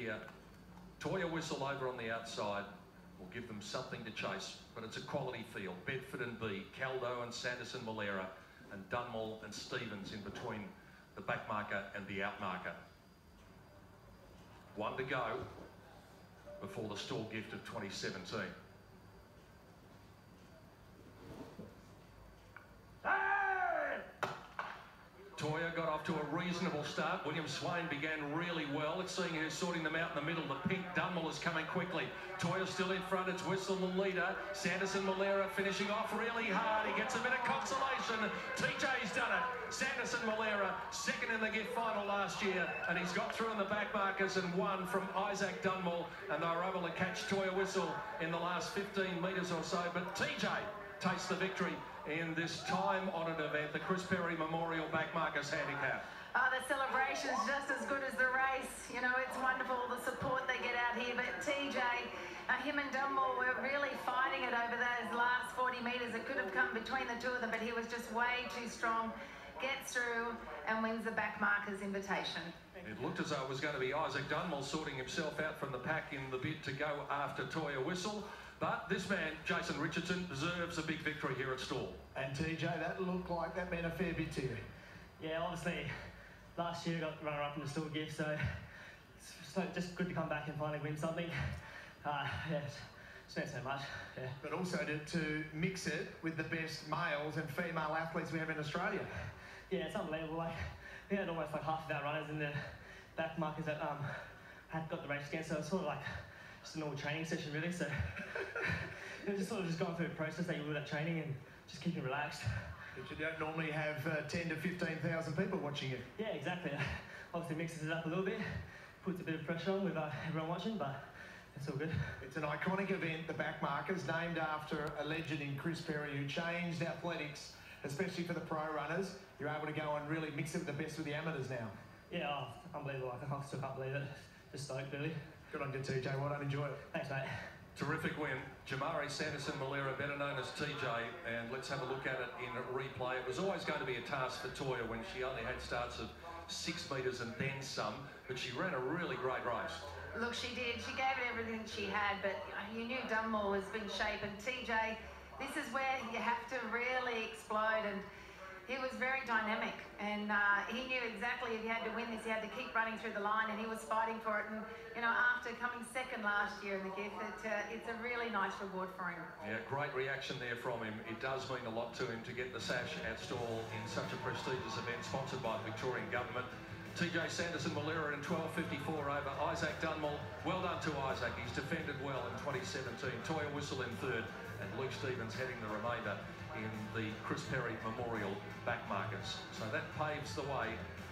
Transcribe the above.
here. Toya Whistle over on the outside will give them something to chase, but it's a quality field. Bedford and B, Caldo and Sanderson Malera, and Dunmore and Stevens in between the back marker and the out marker. One to go before the Stall Gift of 2017. Toya got off to a reasonable start. William Swain began really well. It's seeing her sorting them out in the middle. The pink Dunmore is coming quickly. Toya still in front. It's Whistle the leader. Sanderson Malera finishing off really hard. He gets a bit of consolation. TJ's done it. Sanderson Malera, second in the gift final last year, and he's got through in the back markers and won from Isaac Dunmore, and they were able to catch Toya Whistle in the last 15 metres or so. But TJ tastes the victory in this time-honoured event, the Chris Perry Memorial Backmarkers Handicap. Oh, the celebration's just as good as the race. You know, it's wonderful, the support they get out here. But TJ, him and Dunmore were really fighting it over those last 40 metres. It could have come between the two of them, but he was just way too strong. Gets through and wins the Backmarkers invitation. It looked as though it was going to be Isaac Dunmore sorting himself out from the pack in the bid to go after Toya Whistle. But this man, Jason Richardson, deserves a big victory here at Stall. And TJ, that looked like that meant a fair bit to you. Yeah, obviously, last year I got runner-up in the Stall Gift, so it's just good to come back and finally win something. Yeah, it's meant so much. Yeah. But also to mix it with the best males and female athletes we have in Australia. Yeah, it's unbelievable. Like, we had almost like half of our runners in the back markers that had got the race against, so it's sort of like just a normal training session really. So just sort of just going through the process that you do that training and just keeping relaxed. But you don't normally have 10 to 15,000 people watching you. Yeah, exactly. Obviously mixes it up a little bit, puts a bit of pressure on with everyone watching, but it's all good. It's an iconic event, the Backmarkers, named after a legend in Chris Perry who changed athletics, especially for the pro runners. You're able to go and really mix it with the best with the amateurs now. Yeah, unbelievable. I still can't believe it. Just stoked, really. Good on you, TJ. Well done. Enjoy it. Thanks, mate. Terrific win. Jamari Sanderson Malera, better known as TJ, and let's have a look at it in replay. It was always going to be a task for Toya when she only had starts of 6 metres and then some, but she ran a really great race. Look, she did. She gave it everything she had, but you knew Dunmore was in shape, and TJ, this is where you have to really explode, and he was very dynamic, and he knew exactly if he had to win this, he had to keep running through the line, and he was fighting for it. And you know, after coming second last year in the gift, it's a really nice reward for him. Yeah, great reaction there from him. It does mean a lot to him to get the sash at Stall in such a prestigious event sponsored by the Victorian Government. TJ Sanderson Malera in 12.54 over Isaac Dunmore. Well done to Isaac. He's defended well in 2017. Toya Whistle in third, and Luke Stevens heading the remainder in the Chris Perry Memorial Backmarkers. So that paves the way